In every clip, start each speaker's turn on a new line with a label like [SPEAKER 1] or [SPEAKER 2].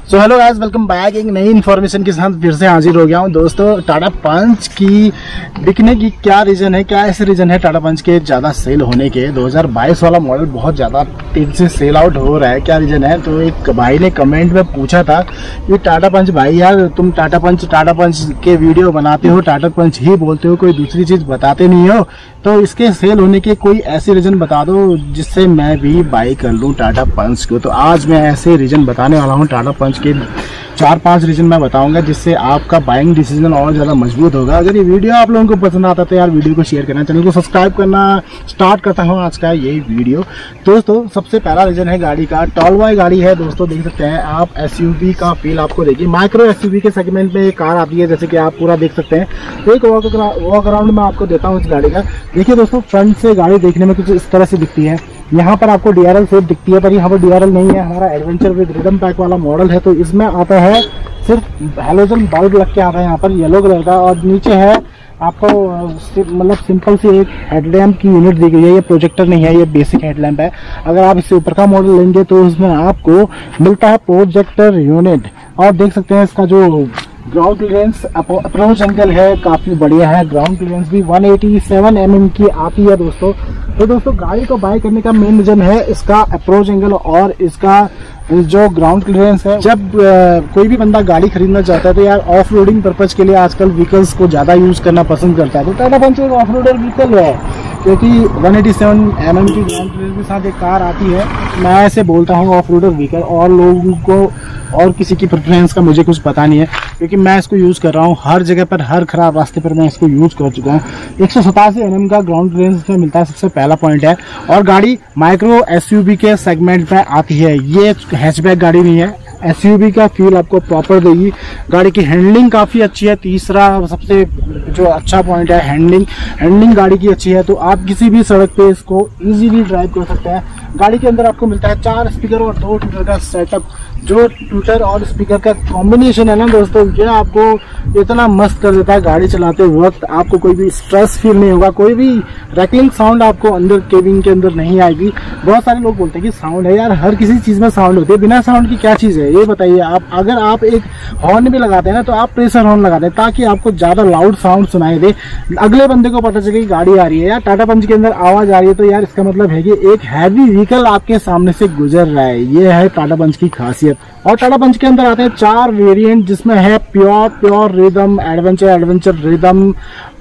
[SPEAKER 1] सो hello guys, welcome back. एक नई information के साथ फिर से हाजिर हो गया हूँ दोस्तों। टाटा पंच की बिकने की क्या रीज़न है, क्या ऐसे रीज़न है टाटा पंच के ज़्यादा सेल होने के। 2022 वाला मॉडल बहुत ज़्यादा तेज़ी से सेल आउट हो रहा है, क्या रीज़न है। तो एक भाई ने कमेंट में पूछा था कि टाटा पंच भाई यार तुम टाटा पंच के वीडियो बनाते हो, टाटा पंच ही बोलते हो, कोई दूसरी चीज़ बताते नहीं हो, तो इसके सेल होने के कोई ऐसे रीज़न बता दो जिससे मैं भी बाई कर लूँ टाटा पंच को। तो आज मैं ऐसे रीज़न बताने वाला हूँ, टाटा पंच के 4-5 रीजन मैं बताऊंगा जिससे आपका बाइंग डिसीजन और ज़्यादा मजबूत होगा। अगर ये वीडियो आप लोगों को पसंद आता है तो यार वीडियो को शेयर करना, चैनल को सब्सक्राइब करना। स्टार्ट करता हूँ आज का ये वीडियो। दोस्तों सबसे पहला रीजन है गाड़ी का। टॉल बॉय गाड़ी है दोस्तों, देख सकते हैं आप। एसयूवी का फील आपको देगी। माइक्रो एसयूवी के सेगमेंट में एक कार आती है, जैसे कि आप पूरा देख सकते हैं। एक वॉक अराउंड में आपको देता हूँ इस गाड़ी का। देखिए दोस्तों, फ्रंट से गाड़ी देखने में कुछ इस तरह से दिखती है। यहाँ पर आपको डीआरएल सेट दिखती है, पर यहाँ पर डीआरएल नहीं है। हमारा एडवेंचर विद रिदम पैक वाला मॉडल है, तो इसमें आता है सिर्फ हैलोजन बल्ब लग के आता है यहाँ पर येलो कलर का। और नीचे है आपको मतलब सिंपल सी एक हेडलैम्प की यूनिट दी गई है। ये प्रोजेक्टर नहीं है, ये बेसिक हेडलैम्प है। अगर आप इससे ऊपर का मॉडल लेंगे तो उसमें आपको मिलता है प्रोजेक्टर यूनिट। और देख सकते हैं इसका जो ग्राउंड क्लियरेंस अप्रोच एंगल है काफी बढ़िया है। ग्राउंड क्लियरेंस भी 187 mm की आती है दोस्तों। तो दोस्तों गाड़ी को बाय करने का मेन रीजन है इसका अप्रोच एंगल और इसका जो ग्राउंड क्लियरेंस है। जब कोई भी बंदा गाड़ी खरीदना चाहता है तो यार ऑफ रोडिंग पर्पज के लिए आजकल व्हीकल्स को ज्यादा यूज करना पसंद करता है। तो टाटा पंच एक ऑफ रोडर व्हीकल है, क्योंकि 187 mm की ग्राउंड क्लियरेंस के साथ एक कार आती है। मैं ऐसे बोलता हूँ ऑफ रोडर व्हीकल, और लोगों को और किसी की प्रेफरेंस का मुझे कुछ पता नहीं है, क्योंकि मैं इसको यूज कर रहा हूँ हर जगह पर, हर खराब रास्ते पर मैं इसको यूज कर चुका हूँ। 187 mm का ग्राउंड क्लियरेंस में मिलता है, सबसे पहला पॉइंट है। और गाड़ी माइक्रो एसयूवी के सेगमेंट में आती है, ये हैचबैक गाड़ी नहीं है। एसयूवी का फील आपको प्रॉपर देगी। गाड़ी की हैंडलिंग काफ़ी अच्छी है। तीसरा सबसे जो अच्छा पॉइंट है, हैंडलिंग गाड़ी की अच्छी है, तो आप किसी भी सड़क पे इसको इजीली ड्राइव कर सकते हैं। गाड़ी के अंदर आपको मिलता है 4 स्पीकर और 2 ट्विटर का सेटअप। जो ट्विटर और स्पीकर का कॉम्बिनेशन है ना दोस्तों, ये आपको इतना मस्त कर देता है गाड़ी चलाते वक्त। आपको कोई भी स्ट्रेस फील नहीं होगा, कोई भी रैकलिंग साउंड आपको अंदर केबिन के अंदर नहीं आएगी। बहुत सारे लोग बोलते हैं कि साउंड है, यार हर किसी चीज में साउंड होती है, बिना साउंड की क्या चीज है ये बताइए आप। अगर आप एक हॉर्न भी लगाते हैं ना, तो आप प्रेशर हॉर्न लगाते हैं ताकि आपको ज्यादा लाउड साउंड सुनाई दे, अगले बंदे को पता चले कि गाड़ी आ रही है। यार टाटा पंच के अंदर आवाज आ रही है, तो यार इसका मतलब है कि एक हैवी व्हीकल आपके सामने से गुजर रहा है। ये है टाटा पंच की खासियत। और टाटा पंच के अंदर आते हैं 4 वेरिएंट, जिसमें है pure rhythm, adventure rhythm,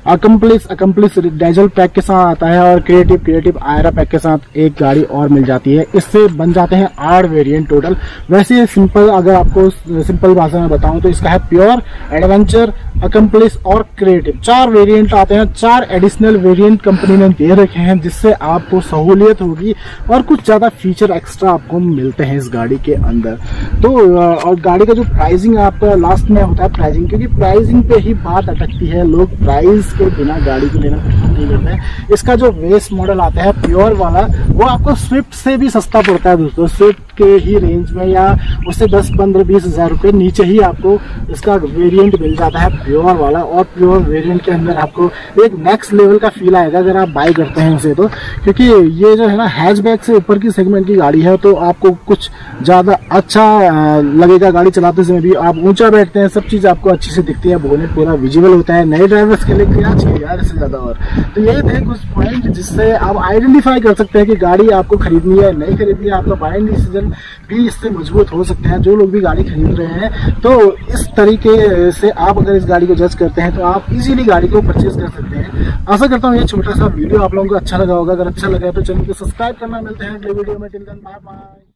[SPEAKER 1] accomplished diesel pack के साथ आता है, और क्रिएटिव आयरा पैक के साथ एक गाड़ी और मिल जाती है। इससे बन जाते हैं 8 वेरिएंट टोटल। वैसे सिंपल, अगर आपको सिंपल भाषा में बताऊं तो इसका है प्योर, एडवेंचर, अकम्प्लिस और क्रिएटिव। 4 वेरिएंट आते हैं। 4 एडिशनल वेरिएंट कंपनी ने दे रखे हैं, जिससे आपको सहूलियत होगी और कुछ ज्यादा फीचर एक्स्ट्रा आपको मिलते हैं इस गाड़ी के अंदर। तो और गाड़ी का जो प्राइसिंग आपका लास्ट में होता है प्राइसिंग, क्योंकि प्राइसिंग पे ही बात अटकती है। लोग प्राइस के बिना गाड़ी को लेना पसंद नहीं करते हैं। इसका जो बेस मॉडल आता है प्योर वाला, वो आपको स्विफ्ट से भी सस्ता पड़ता है दोस्तों। स्विफ्ट के ही रेंज में या उससे 10-15-20 हज़ार रुपये नीचे ही आपको इसका वेरिएंट मिल जाता है प्योर वाला। और प्योर वेरिएंट के अंदर आपको एक नेक्स्ट लेवल का फील आएगा अगर आप बाई करते हैं उसे, तो क्योंकि ये जो है ना हैचबैक से ऊपर की सेगमेंट की गाड़ी है, तो आपको कुछ ज़्यादा अच्छा लगेगा गाड़ी चलाते समय भी। आप ऊंचा बैठते हैं, सब चीज़ आपको अच्छी से दिखती है, बोनेट पूरा विजिबल होता है। नए ड्राइवर्स के लिए क्या चाहिए यार इससे ज़्यादा। और तो ये थे कुछ पॉइंट जिससे आप आइडेंटिफाई कर सकते हैं कि गाड़ी आपको खरीदनी है नहीं खरीदनी है। आपका बाइंग डिसीजन भी इससे मजबूत हो सकते हैं। जो लोग भी गाड़ी खरीद रहे हैं, तो इस तरीके से आप अगर इस गाड़ी को जज करते हैं तो आप इजीली गाड़ी को परचेज कर सकते हैं। आशा करता हूँ ये छोटा सा वीडियो आप लोगों को अच्छा लगा होगा। अगर अच्छा लगा तो चैनल को सब्सक्राइब करना। मिलते हैं अगले वीडियो में। Till then bye bye.